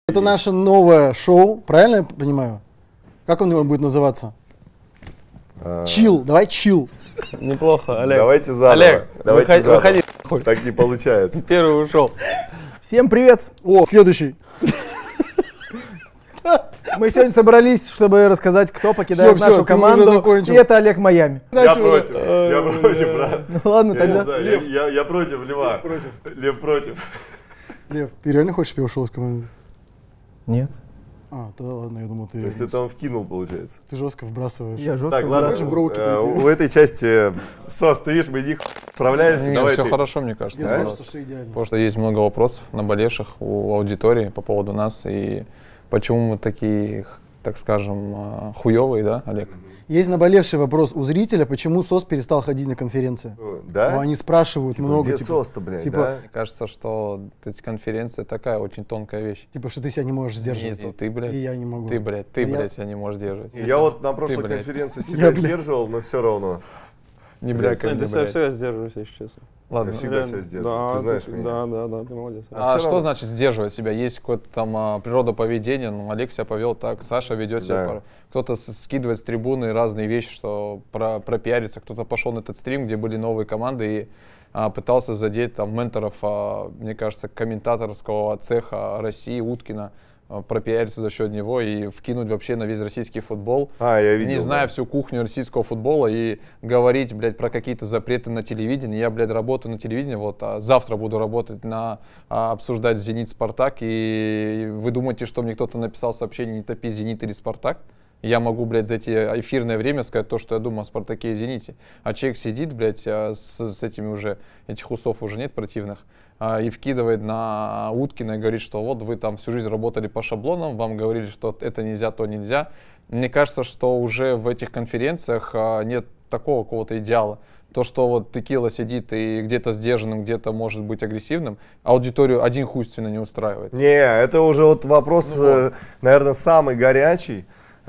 Это наше новое шоу, правильно я понимаю? Как он будет называться? Чил, давай чил. Неплохо, Олег. Давайте заново. Олег, Давайте заново. выходи. Так не получается. Первый ушел. Всем привет! О, следующий. Мы сегодня собрались, чтобы рассказать, кто покидает Всё, нашу ты уже команду. закончил. И это Олег Майами. Я против, брат. Ну ладно, Я не тогда. знаю, я против Льва. Лев против. Лев, ты реально хочешь, чтобы я ушел из команды? Нет. А, тогда ладно, я думал, ты То есть это он вкинул, получается. Ты жестко вбрасываешь. Я жестко. Так, ладно, Давай же броуки у этой части, Сос, ты видишь, мы не справляемся. Нет, Давай все ты. хорошо, мне кажется. Мне наоборот. кажется, что идеально. Потому что есть много вопросов наболевших у аудитории по поводу нас и почему мы такие, так скажем, хуевые, да, Олег? Есть наболевший вопрос у зрителя, почему СОС перестал ходить на конференции. Да? Ну, они спрашивают Типа, много. где Сос-то, блядь, типа, да? Мне кажется, что эти конференции такая очень тонкая вещь. Типа, что ты себя не можешь сдерживать. Нет, ты, блядь, И я не могу. ты, блядь, себя не можешь держать. Я вот на прошлой блядь. конференции Я, себя блядь. сдерживал, но все равно. Не бля, как Для себя всегда сдерживаюсь, если честно. Ладно. Я всегда Реально. себя сдерживаю. Ты знаешь меня. Да, ты молодец. А всё что равно. значит сдерживать себя? Есть какое-то там природоповедение, ну, Олег себя повел так, Саша ведет себя, Да. кто-то скидывает с трибуны разные вещи, что пропиарится, кто-то пошел на этот стрим, где были новые команды и пытался задеть там менторов, мне кажется, комментаторского цеха России, Уткина, пропиариться за счет него и вкинуть вообще на весь российский футбол, Я видел. не зная всю кухню российского футбола и говорить, блядь, про какие-то запреты на телевидении. Я, блядь, работаю на телевидении, вот, завтра буду работать обсуждать «Зенит», «Спартак», и вы думаете, что мне кто-то написал сообщение «Не топи «Зенит» или «Спартак»? Я могу, блядь, за эти эфирное время сказать то, что я думаю о «Спартаке» и «Зените». А человек сидит, блядь, с этими уже, этих усов уже нет противных, и вкидывает на Уткина и говорит, что вот вы там всю жизнь работали по шаблонам, вам говорили, что это нельзя, то нельзя. Мне кажется, что уже в этих конференциях нет такого какого-то идеала. То, что вот Текила сидит и где-то сдержанным, где-то может быть агрессивным, аудиторию один хуйственно не устраивает. Не, это уже вот вопрос, наверное, самый горячий.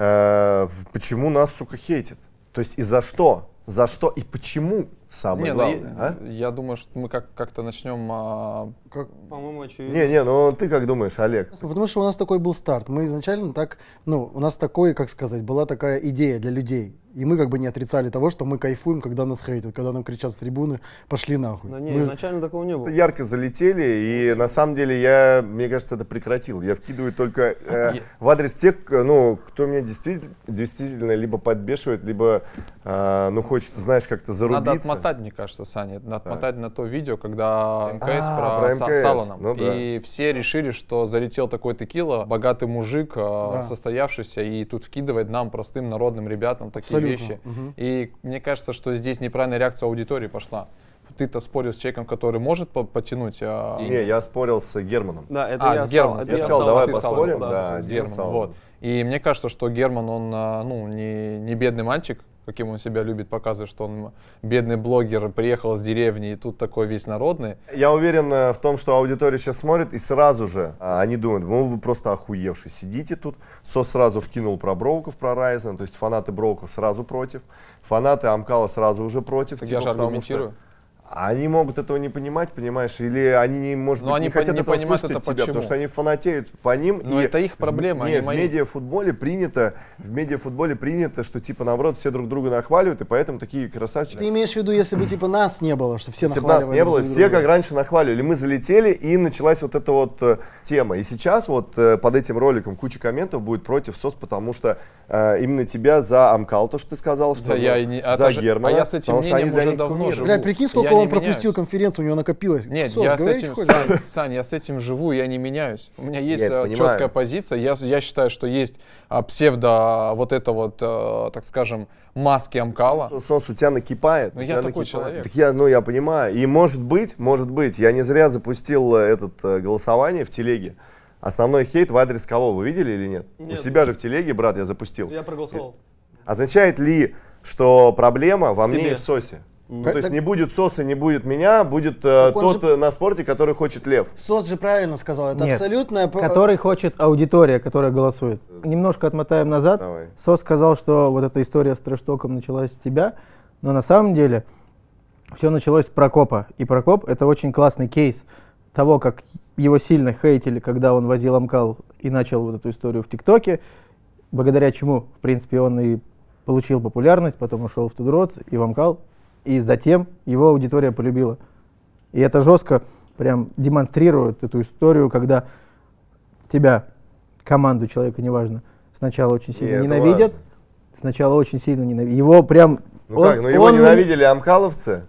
Почему нас, сука, хейтят? То есть и за что? За что и почему? Самое главное, я думаю, что мы как-то начнем... По-моему, очевидно. Не, ну ты как думаешь, Олег? Потому что у нас такой был старт. Мы изначально так, у нас такой, как сказать, была такая идея для людей. И мы как бы не отрицали того, что мы кайфуем, когда нас хейтят, когда нам кричат с трибуны, пошли нахуй. Да не, изначально такого не было. Ярко залетели, и на самом деле мне кажется, это прекратил. Я вкидываю только в адрес тех, кто меня действительно либо подбешивает, либо хочется, знаешь, как-то зарубиться. Надо отмотать, мне кажется, Саня, надо отмотать на то видео, когда МКС про про МКС. Салоном. Ну да. И все решили, что залетел такой Текила, богатый мужик, состоявшийся, и тут вкидывает нам, простым народным ребятам, такие вещи. И мне кажется, что здесь неправильная реакция аудитории пошла. Ты-то спорил с человеком, который может потянуть. Не, я спорил с Германом. Да, это я с Германом. Я сказал, давай ты поспорим. Салон, Да, с Дима Германом. Салон. Вот. И мне кажется, что Герман, он не бедный мальчик, каким он себя любит показывать, что он бедный блогер, приехал с деревни и тут такой весь народный. Я уверен в том, что аудитория сейчас смотрит и сразу же они думают, вы просто охуевшие сидите тут. Сос сразу вкинул про Броуков, про Райзен, то есть фанаты Броуков сразу против, фанаты Амкала сразу уже против. Так я же аргументирую. Они могут этого не понимать, понимаешь, или они, может быть, они не хотят не этого понимают слышать это от тебя, почему? потому что они фанатеют по ним. Но это их проблема, в медиафутболе принято, что типа наоборот все друг друга нахваливают, и поэтому такие красавчики. Ты имеешь в виду, если бы типа нас не было, что все Если бы нахваливали нас не было, друг все друга? как раньше нахваливали. Мы залетели, и началась вот эта вот тема. И сейчас вот под этим роликом куча комментов будет против СОС, потому что именно тебя за Амкал, то, что ты сказал, что Да, за Германа. А я с этим потому что они мнением для уже них давно кумиры. живу. Блядь, прикинь, сколько Я он не пропустил меняюсь. конференцию, у него накопилось. Нет, Сос, я с говори, этим, что ли? Сань, я с этим живу, я не меняюсь. У меня есть это понимаю. четкая позиция. Я считаю, что есть псевдо вот это вот, так скажем, маски Амкала. Сос у тебя накипает. Ну, у я тебя такой накипает. человек. Так я понимаю. И может быть, я не зря запустил голосование в телеге. Основной хейт в адрес кого? Вы видели или нет? Нет. У себя же в телеге, брат, я запустил. Я проголосовал. Означает ли, что проблема во мне тебе. и в Сосе? Как- То есть так- не будет Соса, не будет меня, будет он тот же- на спорте, который хочет Лев. Сос же правильно сказал, это Нет. абсолютная... Который хочет аудитория, которая голосует. Немножко отмотаем назад. Давай. Сос сказал, что вот эта история с трэш-током началась с тебя, но на самом деле все началось с Прокопа. И Прокоп — это очень классный кейс того, как его сильно хейтили, когда он возил Амкал и начал вот эту историю в ТикТоке, благодаря чему, в принципе, он и получил популярность, потом ушел в Тудроц и в Амкал, и затем его аудитория полюбила. И это жестко прям демонстрирует эту историю, когда тебя, команду человека, неважно, сначала очень сильно ненавидят, сначала очень сильно ненавидят. Его прям... его ненавидели амкаловцы?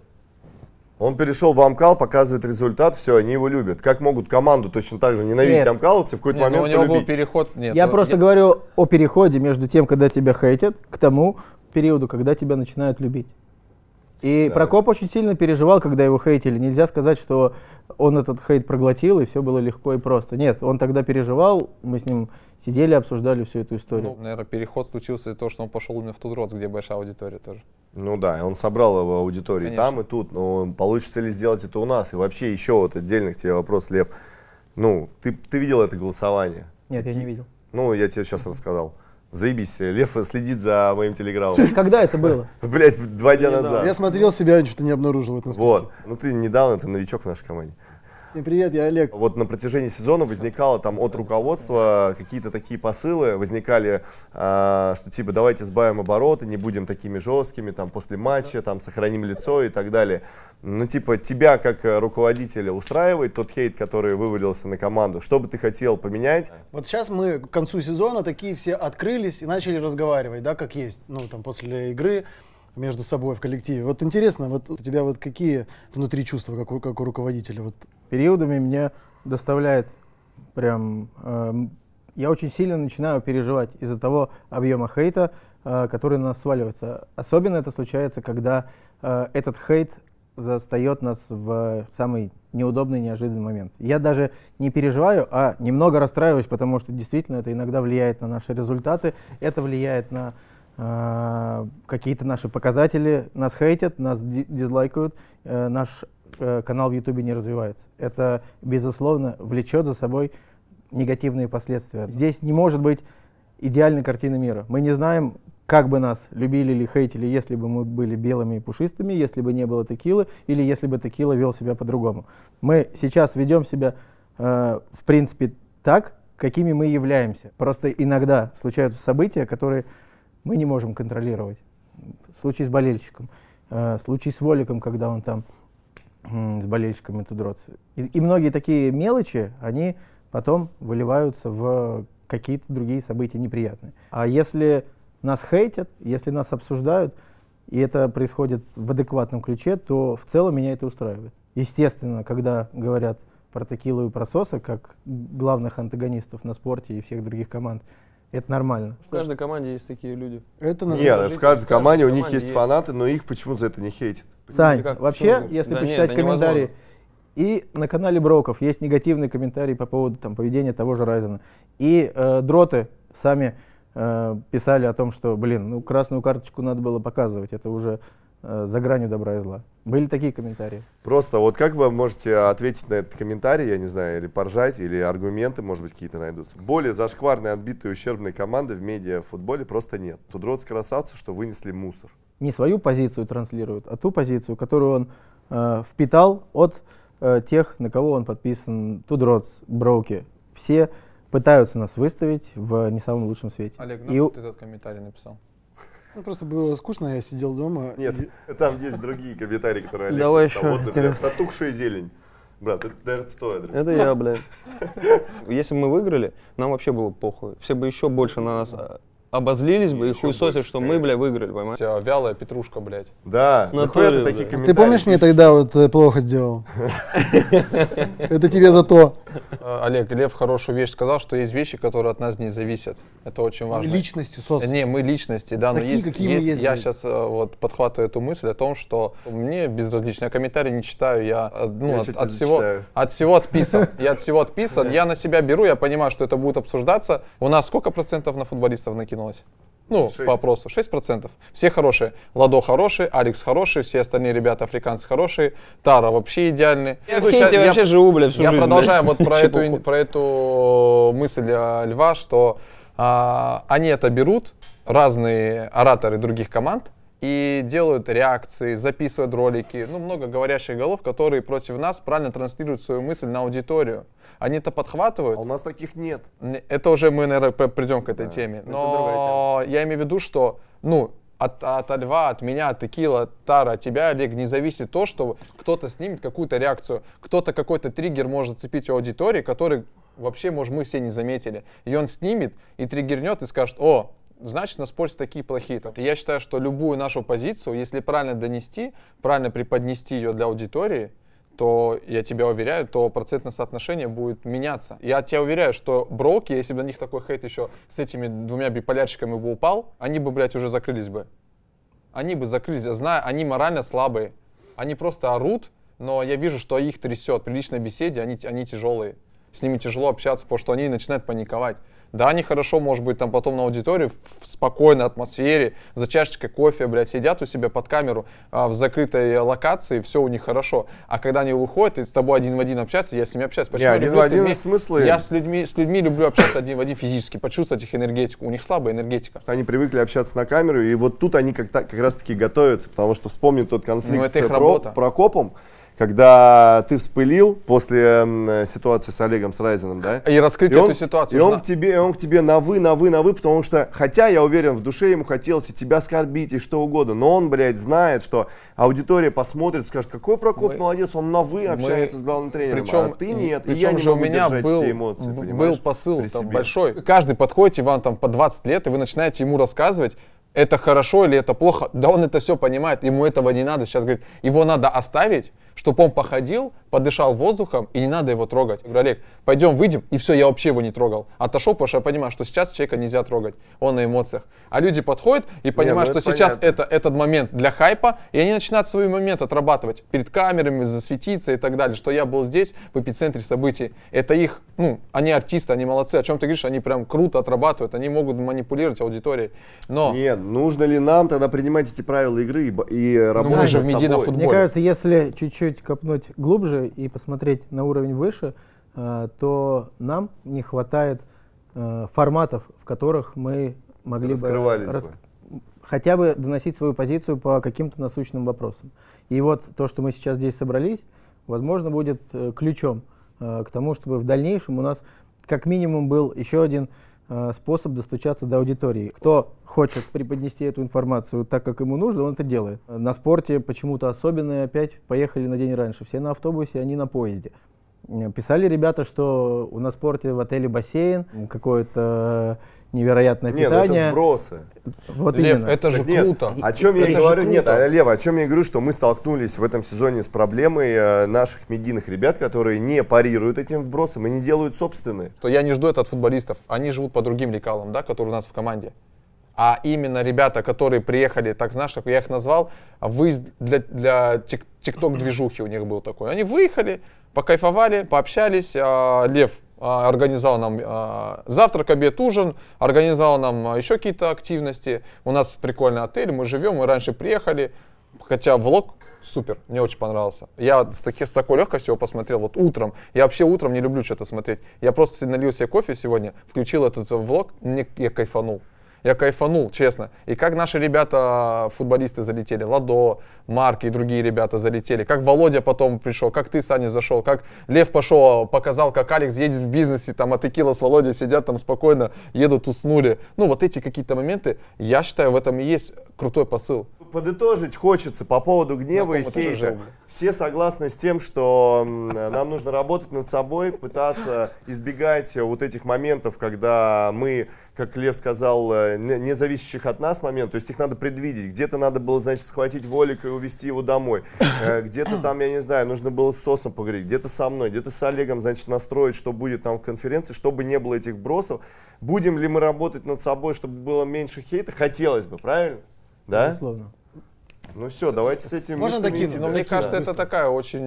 Он перешел в Амкал, показывает результат, все, они его любят. Как могут команду точно так же ненавидеть амкаловцы в какой-то момент у него полюбить? был переход. Я просто говорю о переходе между тем, когда тебя хейтят, к тому периоду, когда тебя начинают любить. И Прокоп очень сильно переживал, когда его хейтили. Нельзя сказать, что он этот хейт проглотил, и все было легко и просто. Нет, он тогда переживал, мы с ним сидели, обсуждали всю эту историю. Ну, наверное, переход случился из-за того, что он пошел именно в Тудроц, где большая аудитория тоже. Ну да, он собрал его аудиторию Конечно. там и тут, но получится ли сделать это у нас? И вообще еще вот отдельно к тебе вопрос, Лев. Ну, ты видел это голосование? Нет, я не видел. Ну, я тебе сейчас рассказал. Заебись, Лев следит за моим телеграммом. Когда это было? Блять, 2 дня назад. Я смотрел себя, что-то не обнаружил в этом списке. Вот, ну ты недавно, ты новичок в нашей команде. Привет, я Олег. Вот на протяжении сезона возникало там от руководства какие-то такие посылы, возникали, что типа давайте сбавим обороты, не будем такими жесткими, там после матча, там сохраним лицо и так далее. Ну типа тебя как руководителя устраивает тот хейт, который вывалился на команду? Что бы ты хотел поменять? Вот сейчас мы к концу сезона такие все открылись и начали разговаривать, да, как есть, ну там после игры между собой в коллективе. Вот интересно, вот у тебя вот какие внутри чувства, как у руководителя? Вот. Периодами меня доставляет прям... я очень сильно начинаю переживать из-за того объема хейта, который на нас сваливается. Особенно это случается, когда этот хейт застает нас в самый неудобный, неожиданный момент. Я даже не переживаю, а немного расстраиваюсь, потому что действительно это иногда влияет на наши результаты, это влияет на какие-то наши показатели, нас хейтят, нас дизлайкают, наш канал в Ютубе не развивается. Это, безусловно, влечет за собой негативные последствия. Здесь не может быть идеальной картины мира. Мы не знаем, как бы нас любили или хейтили, если бы мы были белыми и пушистыми, если бы не было текилы, или если бы текила вел себя по-другому. Мы сейчас ведем себя, в принципе, так, какими мы являемся. Просто иногда случаются события, которые мы не можем контролировать. Случай с болельщиком, случай с Воликом, когда он там с болельщиками Тудроц. И многие такие мелочи, они потом выливаются в какие-то другие события неприятные. А если нас хейтят, если нас обсуждают, и это происходит в адекватном ключе, то в целом меня это устраивает. Естественно, когда говорят про Текилу и про Соса, как главных антагонистов на спорте и всех других команд, это нормально. В каждой команде есть такие люди. Это нет, в каждой команде у них есть фанаты, но их почему-то за это не хейтят. Сань, вообще, если почитать комментарии, и на канале Броков есть негативные комментарии по поводу там, поведения того же Райзена. И дроты сами писали о том, что, блин, ну красную карточку надо было показывать, это уже за гранью добра и зла. Были такие комментарии. Просто вот как вы можете ответить на этот комментарий, я не знаю, или поржать, или аргументы, может быть, какие-то найдутся. Более зашкварной, отбитой, ущербной команды в медиафутболе просто нет. Тудроц красавцы, что вынесли мусор. Не свою позицию транслирует, а ту позицию, которую он впитал от тех, на кого он подписан. Тудроц, Броуки. Все пытаются нас выставить в не самом лучшем свете. Олег, ну ты этот комментарий написал? Ну, просто было скучно, я сидел дома. Нет, там есть другие комментарии, которые Олег Давай написал. еще, Вот, например, интересно. протухшая зелень. Брат, это, наверное, твой адрес. Это я, блядь. Если бы мы выиграли, нам вообще было похуй. Все бы еще больше на нас обозлились бы и хуесосили, что мы, блядь, выиграли, понимаете? Вялая петрушка, блядь. Да, нахуя ты такие комментарии? Ты помнишь, мне тогда вот плохо сделал? Это тебе за то. Олег, Лев хорошую вещь сказал, что есть вещи, которые от нас не зависят. Это очень важно. Личности, Сос. Не, мы личности, да, но Такие, есть, какие мы есть, я блядь. сейчас вот подхватываю эту мысль о том, что мне безразлично, я комментарии не читаю, я Я от что-то всего зачитаю. отписан. Я от всего отписан, я на себя беру, я понимаю, что это будет обсуждаться. У нас сколько процентов на футболистов накинулось? Ну, 6. по опросу, 6%. Все хорошие. Ладо хороший, Алекс хороший, все остальные ребята африканцы хорошие, Тара вообще идеальный. Я вообще живу, блядь, всю Я жизнь, продолжаю блядь. вот про эту мысль Льва, что они это берут, разные ораторы других команд, и делают реакции, записывают ролики, ну, много говорящих голов, которые против нас правильно транслируют свою мысль на аудиторию. Они это подхватывают. А у нас таких нет. Это уже мы, наверное, придем к этой теме. это другая Но я имею в виду, что, ну, от Льва, от меня, от Текила, Тара, от тебя, Олег, не зависит то, что кто-то снимет какую-то реакцию, кто-то какой-то триггер может зацепить у аудитории, который вообще, может, мы все не заметили. И он снимет и триггернет и скажет: о, значит, на спорте такие плохие-то. Я считаю, что любую нашу позицию, если правильно донести, правильно преподнести ее для аудитории, то, я тебя уверяю, то процентное соотношение будет меняться. Я тебя уверяю, что броуки, если бы на них такой хейт еще с этими двумя биполярщиками бы упал, они бы, блядь, уже закрылись бы. Они бы закрылись, я знаю, они морально слабые. Они просто орут, но я вижу, что их трясет. При личной беседе они тяжелые. С ними тяжело общаться, потому что они начинают паниковать. Да, они хорошо, может быть, там потом на аудитории в спокойной атмосфере, за чашечкой кофе, блядь, сидят у себя под камеру в закрытой локации, все у них хорошо. А когда они выходят и с тобой один в один общаются, я с ними общаюсь. Почему Не, один в один смыслы. Я с людьми люблю общаться один в один физически, почувствовать их энергетику. У них слабая энергетика. Они привыкли общаться на камеру, и вот тут они как раз-таки готовятся, потому что вспомним тот конфликт это их с работа. Прокопом, когда ты вспылил после ситуации с Олегом, с Райзеном, да? И раскрыть эту ситуацию. И он к тебе на вы, потому что, хотя я уверен, в душе ему хотелось и тебя оскорбить, и что угодно, но он, блядь, знает, что аудитория посмотрит, скажет: какой Прокоп молодец, он на вы общается с главным тренером, причем, а ты нет, и причем я не же могу у меня держать был, все эмоции, был понимаешь, посыл при там себе. большой. Каждый подходите, вам там по 20 лет, и вы начинаете ему рассказывать, это хорошо или это плохо. Да он это все понимает, ему этого не надо. Сейчас, говорит, его надо оставить, чтобы он походил, подышал воздухом, и не надо его трогать. Я говорю: Олег, пойдем выйдем, и все, я вообще его не трогал. Отошел, потому что я понимаю, что сейчас человека нельзя трогать, он на эмоциях. А люди подходят и понимают, что сейчас этот момент для хайпа, и они начинают свой момент отрабатывать перед камерами, засветиться и так далее, что я был здесь, в эпицентре событий. Это их, ну, они артисты, они молодцы. О чем ты говоришь, они прям круто отрабатывают, они могут манипулировать аудиторией. Но... Нет, нужно ли нам тогда принимать эти правила игры и работать мы же над в медийном собой? футболе. Мне кажется, если чуть-чуть копнуть глубже и посмотреть на уровень выше, то нам не хватает форматов, в которых мы могли бы хотя бы доносить свою позицию по каким-то насущным вопросам. И вот то, что мы сейчас здесь собрались, возможно, будет ключом к тому, чтобы в дальнейшем у нас как минимум был еще один способ достучаться до аудитории. Кто хочет преподнести эту информацию так, как ему нужно, он это делает. На спорте почему-то особенно опять поехали на день раньше. Все на автобусе, они на поезде. Писали ребята, что у нас в спорте в отеле бассейн, какое-то невероятное питание. Нет, это вбросы. Вот Лев, именно. это же Нет, круто. о чем я и Это говорю, же нет, круто. Лева, о чем я и говорю, что мы столкнулись в этом сезоне с проблемой наших медийных ребят, которые не парируют этим вбросом и не делают собственные. То я не жду это от футболистов. Они живут по другим лекалам, да, которые у нас в команде. А именно ребята, которые приехали, так знаешь, как я их назвал, выезд для тикток-движухи у них был такой. Они выехали, покайфовали, пообщались. Лев организовал нам завтрак, обед, ужин, организовал нам еще какие-то активности. У нас прикольный отель, мы живем, мы раньше приехали. Хотя влог супер, мне очень понравился. Я с такой легкостью его посмотрел вот утром. Я вообще утром не люблю что-то смотреть. Я просто налил себе кофе сегодня, включил этот влог, я кайфанул. Я кайфанул, честно. И как наши ребята, футболисты залетели, Ладо, Марк и другие ребята залетели. Как Володя потом пришел, как ты, Саня, зашел, как Лев пошел, показал, как Алекс едет в бизнесе, там, а Текила с Володей сидят там спокойно, едут, уснули. Ну, вот эти какие-то моменты, я считаю, в этом и есть крутой посыл. Подытожить хочется по поводу гнева и хейта. Все согласны с тем, что нам нужно работать над собой, пытаться избегать вот этих моментов, когда мы, как Лев сказал, не зависящих от нас моментов, то есть их надо предвидеть. Где-то надо было, значит, схватить Волика и увезти его домой. Где-то там, я не знаю, нужно было с Сосом поговорить, где-то со мной, где-то с Олегом, значит, настроить, что будет там в конференции, чтобы не было этих бросов. Будем ли мы работать над собой, чтобы было меньше хейта? Хотелось бы, правильно? Да? Безусловно. Ну все, давайте с этим Можно мыслями докинуть? идти. Но мне кажется, это такая очень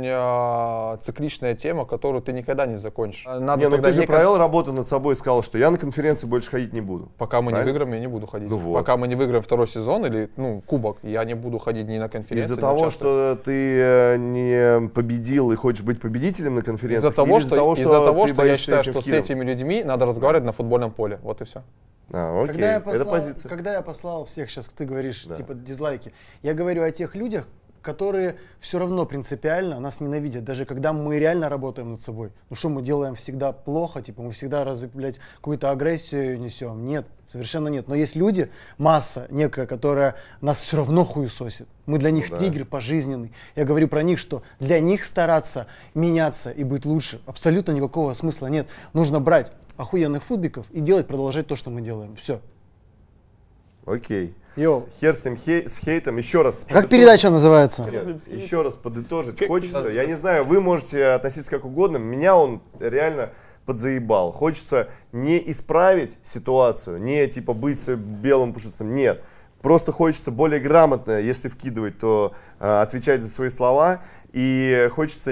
цикличная тема, которую ты никогда не закончишь. Надо Не, ну тогда ты же некое- провел работу над собой и сказал, что я на конференции больше ходить не буду. Пока мы не Правильно? выиграем, я не буду ходить. Ну вот. Пока мы не выиграем второй сезон или кубок, я не буду ходить ни на конференции. Из-за ни того, участвовать. что ты не победил и хочешь быть победителем на конференции? Из-за того, что я ты считаю, боишься что с этим этими людьми надо разговаривать на футбольном поле. Вот и все. Окей, это позиция. Когда я послал всех, сейчас ты говоришь, Да. типа, дизлайки, я говорю о тех людях, которые все равно принципиально нас ненавидят, даже когда мы реально работаем над собой. Ну что, мы делаем всегда плохо, типа мы всегда блядь, какую-то агрессию несем? Нет, совершенно нет. Но есть люди, масса некая, которая нас все равно хуесосит. Мы для них триггер пожизненный. Я говорю про них, что для них стараться меняться и быть лучше абсолютно никакого смысла нет. Нужно брать охуенных футбиков и продолжать то, что мы делаем. Все. Окей. Йоу. Хер с ним с хейтом. Еще раз. Как передача называется? Еще раз подытожить хочется. Я не знаю, вы можете относиться как угодно. Меня он реально подзаебал. Хочется не исправить ситуацию, не типа быть белым пушистым. Нет. Просто хочется более грамотно, если вкидывать, то отвечать за свои слова. И хочется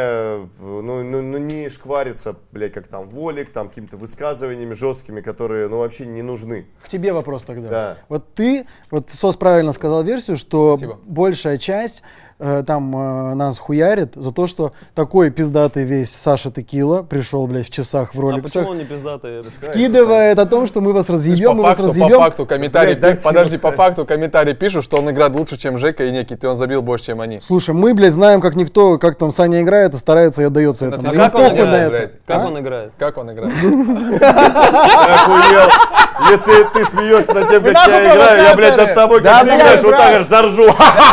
не шквариться, блядь, как там Волик, там какими-то высказываниями жесткими, которые, вообще не нужны. К тебе вопрос тогда. Да. Вот Сос правильно сказал версию, что Спасибо. большая часть нас хуярит за то, что такой пиздатый весь Саша Текила пришел, блядь, в часах в А роликсах, почему он не пиздатый? вкидывает о том, что мы вас разъебем, мы вас По разъебем. факту комментарий, Блядь, дайте подожди, ему по сказать. факту комментарий пишут, что он играет лучше, чем Жека и Никита, и он забил больше, чем они. Слушай, мы, блядь, знаем, как никто, как там Саня играет, и старается и отдается Это этому. ты Нам как он похуй на играет, это. блядь? Как А? он играет? Как он играет? Охуел. Если ты смеешься над тем, как нахуй я играю, я, блядь, провокаторы. над тобой, Да, как ты блядь, играешь, вот брат. так аж заржу.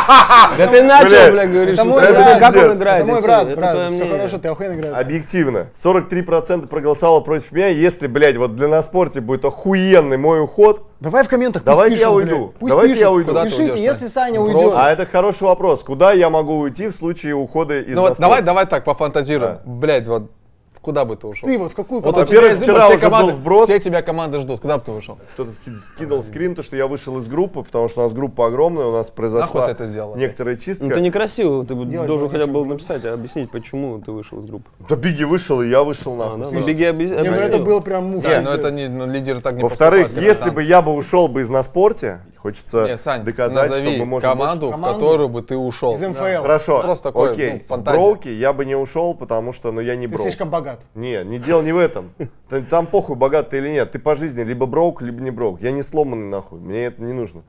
Да ты начал, Блядь, блядь, говоришь, Это что мой это брат, как он пиздец. играет. Это и мой всё, брат, это брат, твое все мнение. хорошо, ты охуенно играешь. Объективно. 43% проголосовало против меня. Если, блядь, вот для на спорте будет охуенный мой уход, Давай в комментах, пусть Давайте пишут, я блядь. уйду. Пусть Давайте пишут. я уйду. Куда ты Пишите, уйдешь, если Сань? Саня В уйдет. гроб? а это хороший вопрос. Куда я могу уйти в случае ухода из Ну вот наспорта? давай так пофантазируем. Блядь, вот куда бы ты ушел? Ты вот в какую Вот команду? у тебя Во-первых, есть выбор, вчера все уже был команды, вброс. все тебя команды ждут. Куда бы ты ушел? Кто-то скидывал скрин, то, что я вышел из группы, потому что у нас группа огромная, у нас Нахуй произошла ты это сделал? некоторая чистка. Ну, это некрасиво, ты Делать должен было хотя бы нечего. написать, объяснить, почему ты вышел из группы. Да Биги вышел, и я вышел А, нахуй. да, сразу. ну, беги Не, ну это объяснил. был прям муха. Не, ну это не, лидеры так не Во-вторых, поступают, если капитан. бы я бы ушел бы из на спорте, хочется Не, Сань, доказать, назови что мы можем команду, в Команду? которую бы ты ушел. Из МФЛ. Хорошо, Просто такое, окей. ну, В фантазия. броуки я бы не ушел, потому что, я не Ты броук. слишком богат. Не дело не в этом. Там похуй, богат ты или нет. Ты по жизни либо броук, либо не броук. Я не сломанный нахуй, мне это не нужно.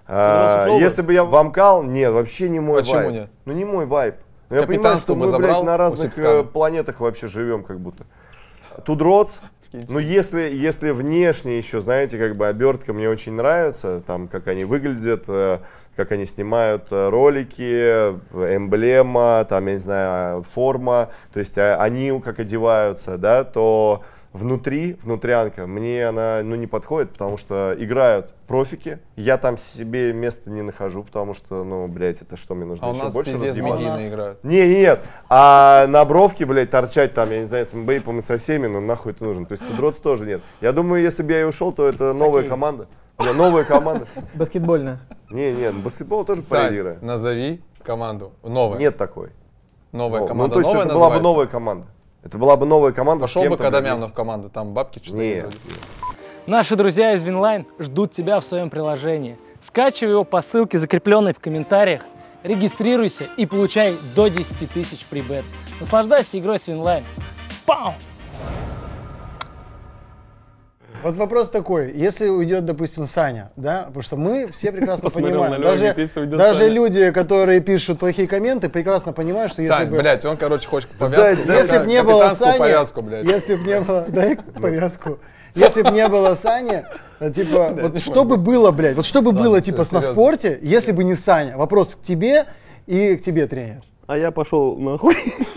раз ушел бы? Если бы я в Амкал, нет, вообще не мой Почему вайб. нет? Ну не мой вайб. Ну, я понимаю, Капитанство что бы мы, забрал блядь, на у разных Сипскана. планетах вообще живем как будто. Тудроц, ну если внешне еще, знаете, как бы обертка мне очень нравится, там, как они выглядят, как они снимают ролики, эмблема, там, я не знаю, форма, то есть они как одеваются, да, то внутрянка, мне она, не подходит, потому что играют профики, я там себе места не нахожу, потому что, блядь, это что мне нужно А у еще нас больше пиздец разъебаться? медийно играют. Нет, а на бровке, блядь, торчать там, я не знаю, с Мбейпом и со всеми, нахуй это нужно. То есть Тудроц тоже нет. Я думаю, если бы я и ушел, то это новая команда. Да, новая команда. Баскетбольная. Не, баскетбол тоже Сань, пародирует. назови команду. Новая. Нет такой. Новая Ну, команда. то есть новая это была бы называется? новая команда. Это была бы новая команда. с Пошел бы кем-то Кадамян вместе. в команду, там бабки что-то Нет. вроде. Наши друзья из Винлайн ждут тебя в своем приложении. Скачивай его по ссылке, закрепленной в комментариях, регистрируйся и получай до 10 тысяч прибет. Наслаждайся игрой с Винлайн. Пау! Вот вопрос такой, если уйдет, допустим, Саня, да, потому что мы все прекрасно Посмотрел понимаем, на Лёгу, если уйдет даже Саня. люди, которые пишут плохие комменты, прекрасно понимают, что если Сань, бы... блядь, он, хочет повязку. да, Если бы не было капитанскую Сани, повязку, блядь. если бы не было, дай повязку, если бы не было Сани, типа, вот что бы было, блядь, вот что бы было, типа, всё, на серьезно. спорте, если бы не Саня? Вопрос к тебе и к тебе, тренер. А я пошел нахуй.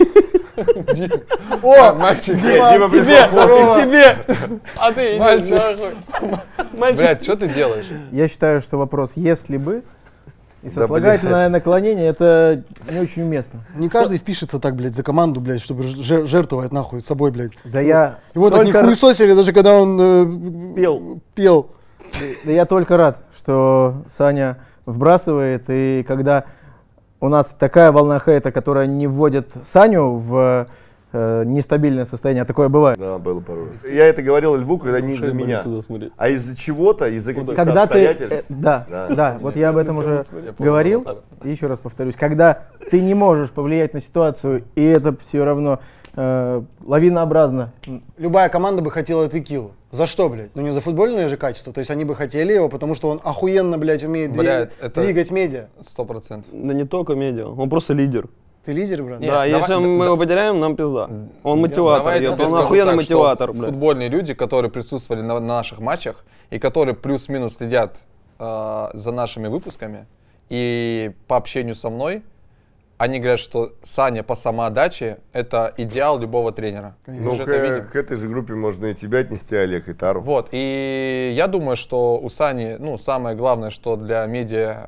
О, Мальчик, Дима пришел к здорово. тебе! А ты идешь нахуй. Мальчик. блядь, что ты делаешь? Я считаю, что вопрос «если бы» и Да, сослагательное блядь. наклонение это не очень уместно. Не каждый впишется так, блядь, за команду, блядь, чтобы жертвовать нахуй собой, блядь. Да я Его так не только хуесосили, даже когда он пел. Да я только рад, что Саня вбрасывает, и когда у нас такая волна хейта, которая не вводит Саню в нестабильное состояние, а такое бывает. Да, было пару раз. Я это говорил Льву, когда не из-за меня, Туда смотри. а из-за чего-то, из-за каких-то Когда ты, обстоятельств. да, Да. да, вот я об этом уже понял. говорил, и еще раз повторюсь, когда ты не можешь повлиять на ситуацию, и это все равно лавинообразно. Любая команда бы хотела текилу. За что, блядь? Ну не за футбольные же качества. То есть они бы хотели его, потому что он охуенно, блядь, умеет двигать медиа. 100%. Да не только медиа, он просто лидер. Ты лидер, брат? Нет, Да, если мы его потеряем, нам пизда. Он мотиватор, Давайте он скажу охуенный так, мотиватор, что блядь. футбольные люди, которые присутствовали на наших матчах и которые плюс-минус следят за нашими выпусками и по общению со мной, они говорят, что Саня по самоотдаче — это идеал любого тренера. Мы Ну, же это видим. к этой же группе можно и тебя отнести, Олег, и Тару. Вот, и я думаю, что у Сани, ну, самое главное, что для медиа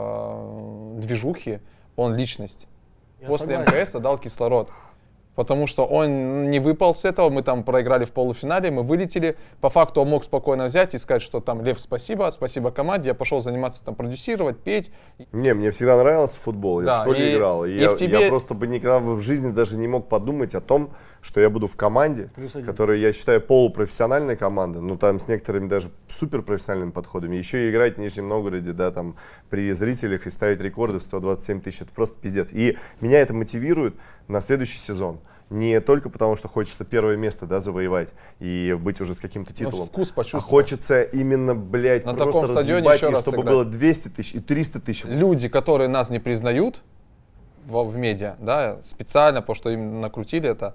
движухи, он личность. Я После согласен. МКС дал кислород. Потому что он не выпал с этого, мы там проиграли в полуфинале, мы вылетели. По факту он мог спокойно взять и сказать, что там, Лев, спасибо команде, я пошел заниматься там, продюсировать, петь. Не, мне всегда нравился футбол, я Да, в школе и- играл. и Я, в тебе- я просто бы никогда в жизни даже не мог подумать о том, что я буду в команде, Плюс один. которая, я считаю, полупрофессиональная команда, ну там с некоторыми даже суперпрофессиональными подходами. Еще и играть в Нижнем Новгороде, да, там при зрителях и ставить рекорды в 127 тысяч, это просто пиздец. И меня это мотивирует на следующий сезон. Не только потому, что хочется первое место, да, завоевать и быть уже с каким-то титулом. вкус А почувствовать. хочется именно, блядь, На просто таком стадионе разъебать, еще и раз чтобы сыграть. было 200 тысяч и 300 тысяч. Люди, которые нас не признают в медиа, да, специально, потому что им накрутили это,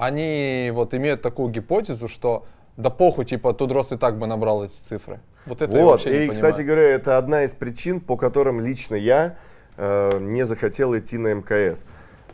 они вот имеют такую гипотезу, что да похуй, типа, Тудрос и так бы набрал эти цифры. Вот это я Вот, вообще не и, понимаю. кстати говоря, это одна из причин, по которым лично я не захотел идти на МКС.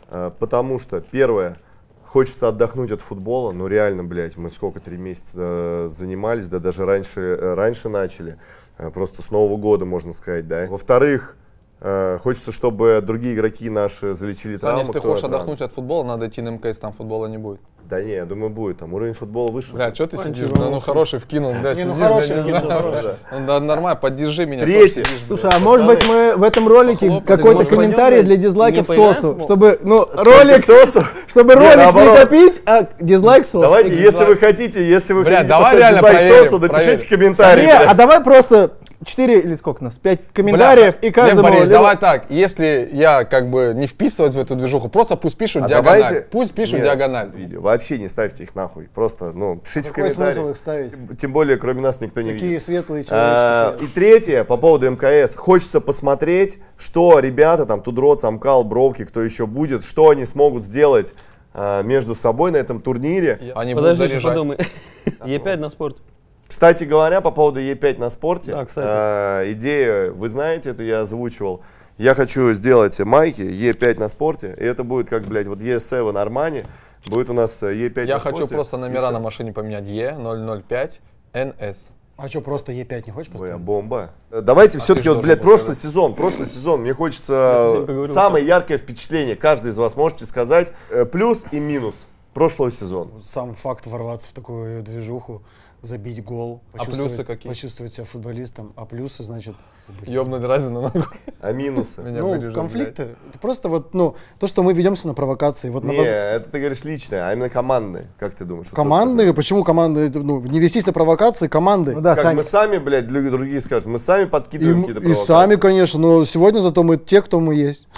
Потому что, первое, хочется отдохнуть от футбола, ну реально, блядь, мы сколько, 3 месяца занимались, да даже раньше начали, просто с Нового года, можно сказать, да. Во-вторых, хочется, чтобы другие игроки наши залечили Саня, травмы. если ты кто хочешь травмы. отдохнуть от футбола, надо идти на МКС, там футбола не будет. Да не, я думаю, будет, там уровень футбола выше. Бля, что ты сидишь? Ну хороший вкинул, блядь. Не, ну сидишь, хороший я не вкинул, знаю. хороший. Ну, да, нормально, поддержи меня. Третье. тоже сидишь, Слушай, блядь. а может быть мы в этом ролике Похлопать. какой-то Может, комментарий пойдем, для блядь, дизлайков не поиграем в Сосу, футбол? чтобы, ну, Только ролик, Сосу? чтобы Не, ролик не наоборот. топить, а дизлайк Сосу. Давайте, Ты если дизлайк. вы хотите Бля, давай поставить реально дизлайк проверим, Сосу, напишите проверим. комментарий. Не, блядь. а давай просто 4 или сколько нас, 5 комментариев Бля, и каждому... Лев Борисович, либо- давай так, если я как бы не вписываюсь в эту движуху, просто пусть пишут А диагональ. давайте- Пусть пишут Нет, диагональ. видео. Вообще не ставьте их нахуй. Просто, ну, пишите в Какой смысл комментариях. их ставить? Тем более, кроме нас никто не Такие видит. светлые И человечки. третье, по поводу МКС. Хочется посмотреть, что ребята, там, Тудрот, Амкал, Бровки, кто еще будет, что они смогут сделать между собой на этом турнире. Они будут Подожди, заряжать. подумай. Е5 на спорт. Кстати говоря, по поводу Е5 на спорте, Да, кстати. идея, вы знаете, это я озвучивал. Я хочу сделать майки Е5 на спорте, и это будет как, блядь, вот Е7 Армани, будет у нас Е5 Я на хочу спорте. просто и номера всё. на машине поменять. Е005 НС. А что, просто Е5 не хочешь Ой, поставить? бомба. Давайте все-таки, ты вот, что блядь, должен прошлый сезон, мне Я хочется совсем поговорил. самое яркое впечатление, каждый из вас можете сказать, плюс и минус прошлого сезона. Сам факт ворваться в такую движуху, забить гол, А плюсы какие? почувствовать себя футболистом. А плюсы, значит, забыть. Ёбнуть разину ногу. А минусы? Меня Ну, вырежут, конфликты. Это просто вот, ну, то, что мы ведемся на провокации. Вот на Не, это ты говоришь личное, а именно командные. Как ты думаешь? Вот то, что командные, почему команды, ну, не вестись на провокации, команды. Ну да, Как Саня, мы сами, блядь, другие скажут, мы сами подкидываем какие-то И провокации. сами, конечно, но сегодня зато мы те, кто мы есть.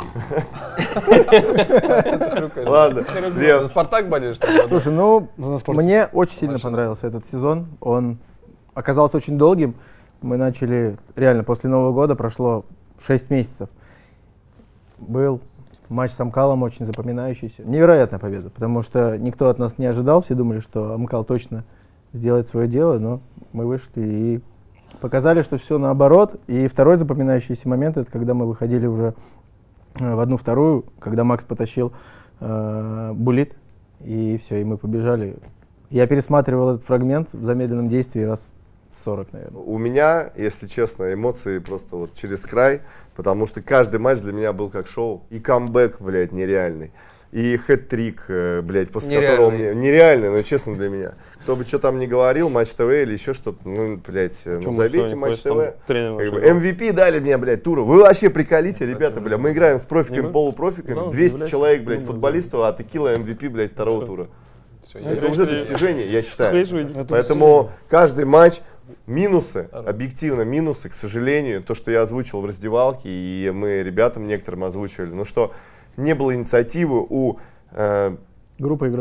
Ладно, За Лев, Спартак болеешь? что ли? слушай, ну, За нас спортсмен. мне очень сильно понравился этот сезон. Он оказался очень долгим. Мы начали, реально, после Нового года прошло 6 месяцев. Был матч с Амкалом очень запоминающийся. Невероятная победа, потому что никто от нас не ожидал. Все думали, что Амкал точно сделает свое дело, но мы вышли и показали, что все наоборот. И второй запоминающийся момент, это когда мы выходили уже в 1-2, когда Макс потащил буллит, и все, и мы побежали. Я пересматривал этот фрагмент в замедленном действии раз 40, наверное. у меня, если честно, эмоции просто вот через край, потому что каждый матч для меня был как шоу. И камбэк, блядь, нереальный. И хэт-трик, блядь, после которого мне... Нереальный, но честно для меня. Кто бы что там ни говорил, Матч ТВ или еще что-то, ну, блядь, ну, Чё, забейте что, Матч там ТВ. тренер Как бы вообще был? MVP дали мне, блядь, туру. Вы вообще приколите, ребята, бля. Мы играем с профиками, Не, полупрофиками. зал 200 заявляйся, человек, блядь, ну, футболистов, а текила MVP, блядь, второго тура. Всё, Это я- уже достижение, я считаю. Это Поэтому каждый матч минусы, объективно минусы, к сожалению, то, что я озвучил в раздевалке, и мы ребятам некоторым озвучивали, ну что не было инициативы у Группа игроков.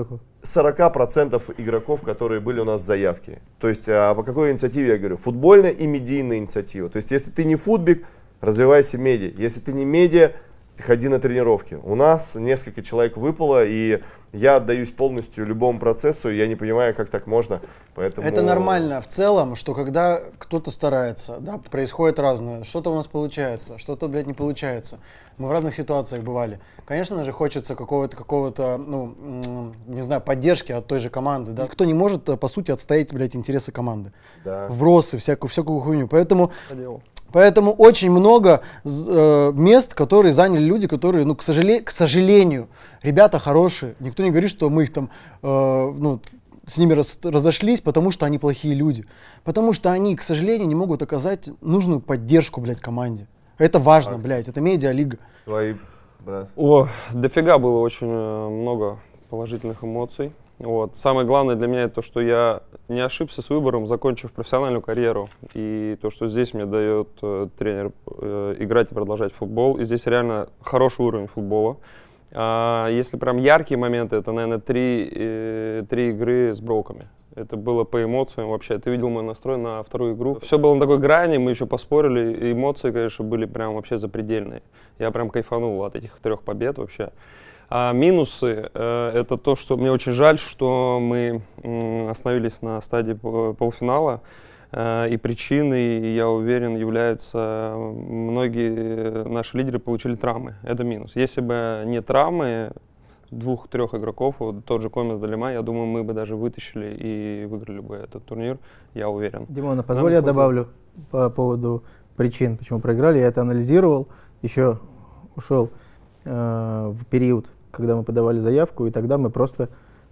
40% игроков, которые были у нас в заявке. То есть по какой инициативе я говорю? Футбольная и медийная инициатива. То есть если ты не футбик, развивайся медиа. Если ты не медиа, ходи на тренировки. У нас несколько человек выпало, и я отдаюсь полностью любому процессу, я не понимаю, как так можно. Поэтому... Это нормально в целом, что когда кто-то старается, да, происходит разное. Что-то у нас получается, что-то, блядь, не получается. Мы в разных ситуациях бывали. Конечно же, хочется какого-то, ну, не знаю, поддержки от той же команды, да. Кто не может, по сути, отстоять, блядь, интересы команды. Да. Вбросы, всякую хуйню. Поэтому очень много мест, которые заняли люди, которые, ну, к сожалению, ребята хорошие. Никто не говорит, что мы их там, ну, с ними разошлись, потому что они плохие люди. Потому что они, к сожалению, не могут оказать нужную поддержку, блядь, команде. Это важно, блядь, это медиалига. Твои, брат? О, дофига было очень много положительных эмоций. Вот. Самое главное для меня это то, что я не ошибся с выбором, закончив профессиональную карьеру. И то, что здесь мне дает тренер играть и продолжать футбол. И здесь реально хороший уровень футбола. Если прям яркие моменты, это, наверное, три игры с Броуками. Это было по эмоциям вообще. Ты видел мой настрой на вторую игру. Все было на такой грани, мы еще поспорили. И эмоции, конечно, были прям вообще запредельные. Я прям кайфанул от этих 3 побед вообще. А минусы это то, что мне очень жаль, что мы остановились на стадии полуфинала. И причиной, я уверен, являются многие наши лидеры получили травмы. Это минус. Если бы не травмы 2-3 игроков, вот тот же Комес Далима, я думаю, мы бы даже вытащили и выиграли бы этот турнир, я уверен. Димона, позволь я добавлю по поводу причин, почему проиграли. Я это анализировал, еще ушел в период, когда мы подавали заявку, и тогда мы просто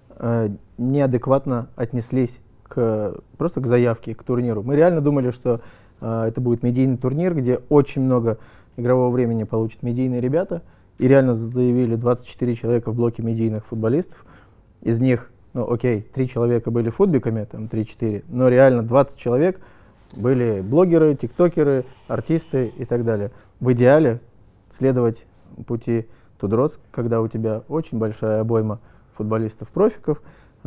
неадекватно отнеслись просто к заявке, к турниру. Мы реально думали, что это будет медийный турнир, где очень много игрового времени получат медийные ребята, и реально заявили 24 человека в блоке медийных футболистов. Из них, ну окей, 3 человека были футбиками, там 3-4, но реально 20 человек были блогеры, тиктокеры, артисты и так далее. В идеале следовать пути Тудроц, когда у тебя очень большая обойма футболистов-профиков,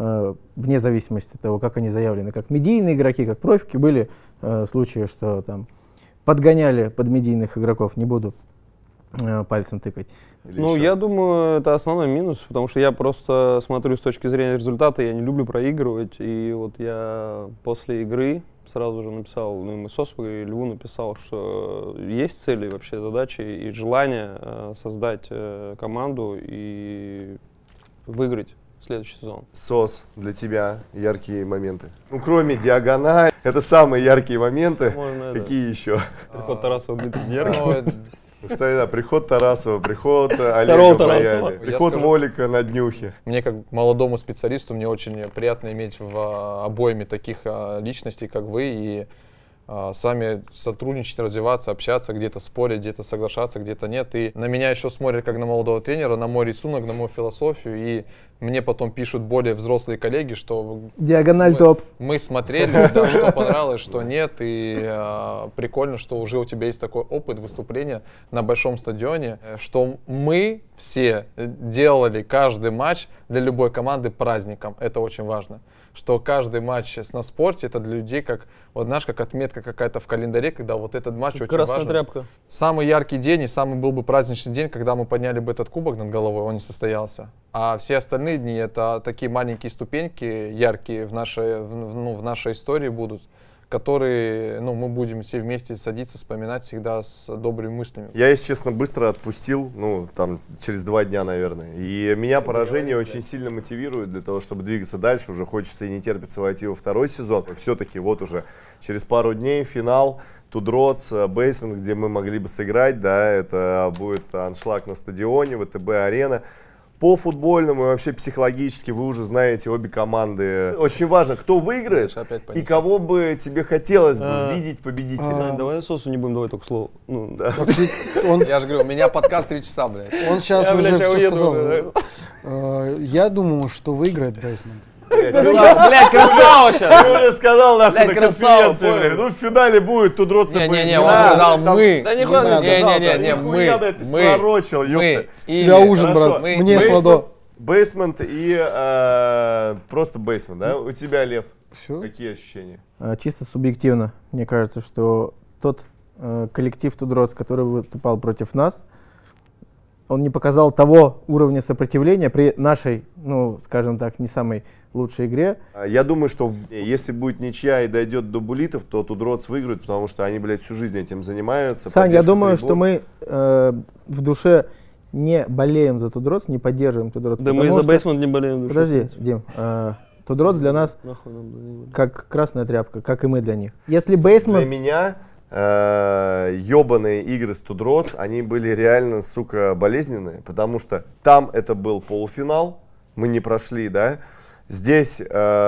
вне зависимости от того, как они заявлены, как медийные игроки, как профики. Были случаи, что там подгоняли под медийных игроков, не буду пальцем тыкать. Ну, я думаю, это основной минус, потому что я просто смотрю с точки зрения результата, я не люблю проигрывать, и вот я после игры сразу же написал, ну, мы с Оспой и Льву написал, что есть цели, вообще задачи и желание создать команду и выиграть следующий сезон. Сос, для тебя яркие моменты. Ну, кроме диагонали, это самые яркие моменты. Можно какие еще? Приход Тарасова, Дмитрий яркий. Кстати, да, приход Тарасова, приход Олега Тарасова, приход Волика на днюхе. Мне, как молодому специалисту, мне очень приятно иметь в обоими таких личностей, как вы, и с вами сотрудничать, развиваться, общаться, где-то спорить, где-то соглашаться, где-то нет. И на меня еще смотрят как на молодого тренера, на мой рисунок, на мою философию. И мне потом пишут более взрослые коллеги, что диагональ топ. Мы смотрели, да, что понравилось, что нет. И прикольно, что уже у тебя есть такой опыт выступления на большом стадионе, что мы все делали каждый матч для любой команды праздником. Это очень важно. Что каждый матч на спорте это для людей как, вот знаешь, как отметка какая-то в календаре, когда вот этот матч очень красная важен. Тряпка. Самый яркий день и самый был бы праздничный день, когда мы подняли бы этот кубок над головой, он не состоялся. А все остальные дни это такие маленькие ступеньки, яркие в нашей истории будут, которые, ну, мы будем все вместе садиться, вспоминать всегда с добрыми мыслями. Я, если честно, быстро отпустил, ну, там, через 2 дня, наверное. И меня поражение очень сильно мотивирует для того, чтобы двигаться дальше. Уже хочется и не терпится войти во 2-й сезон. Все-таки вот уже через пару дней финал, Тудроц, Бейсмент, где мы могли бы сыграть, да, это будет аншлаг на стадионе, ВТБ-арена. По футбольному и вообще психологически вы уже знаете обе команды. Очень важно, кто выиграет и кого бы тебе хотелось бы видеть победителем. Давай Сосу не будем давать только слово. Ну, да. Я же говорю, у меня подкаст 3 часа, блядь. Он сейчас уже все сказал. Я думаю, что выиграет Бейсмент. Блядь, красава сейчас! Ты уже сказал, нахуй, на конференции, блядь. Ну, в финале будет Тудроц. Не-не-не, он сказал мы. Да нихуя не сказал. Не-не-не, мы. Ты пророчил, ёпта. Тебя ужин, брат. Мне сладо. Бейсмент и просто бейсмент, да? У тебя, Лев, Все. какие ощущения? Чисто субъективно, мне кажется, что тот коллектив Тудроц, который выступал против нас, он не показал того уровня сопротивления при нашей, ну, скажем так, не самой лучшей игре. Я думаю, что если будет ничья и дойдет до буллитов, то Тудроц выиграет, потому что они, блядь, всю жизнь этим занимаются. Сань, я поддержка думаю, трибун. что мы в душе не болеем за Тудроц, не поддерживаем Тудроц. Да мы и за Бейсмент не болеем. Подожди, Дим. Тудроц для нас Нахуй нам, да, не болеем. как красная тряпка, как и мы для них. Если Для Бейсмент... меня ебаные игры с Тудроц, они были реально, сука, болезненные, потому что там это был полуфинал, мы не прошли, да, здесь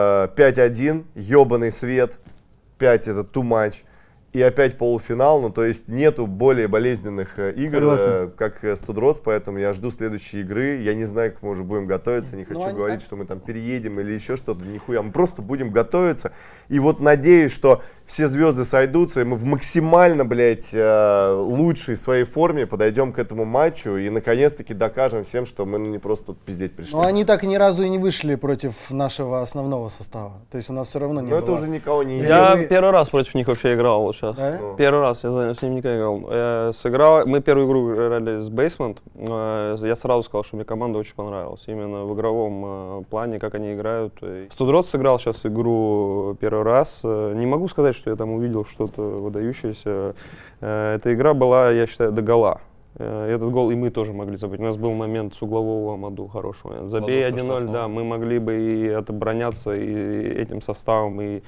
5-1, ебаный свет, 5 это too much, и опять полуфинал, ну то есть нету более болезненных игр, Согласен. как с Тудроц, поэтому я жду следующей игры, я не знаю, как мы уже будем готовиться, не хочу они говорить, так. что мы там переедем или еще что-то, нихуя, мы просто будем готовиться, и вот надеюсь, что все звезды сойдутся, и мы в максимально, блядь, лучшей своей форме подойдем к этому матчу и наконец-таки докажем всем, что мы не просто тут пиздеть пришли. Но они так ни разу и не вышли против нашего основного состава. То есть у нас все равно не Но было. это уже никого не Я вы- первый раз против них вообще играл вот сейчас. Да? Ну. Первый раз, я с ним никогда играл. Сыграл, мы первую игру играли с Basement. Я сразу сказал, что мне команда очень понравилась. Именно в игровом плане, как они играют. С Тудроц сыграл сейчас игру первый раз. Не могу сказать, что я там увидел что-то выдающееся. Эта игра была, я считаю, до гола. Этот гол и мы тоже могли забыть. У нас был момент с углового Амаду хороший момент. Забей Амаду 1-0, Сосновский. да, мы могли бы и отобороняться и этим составом, и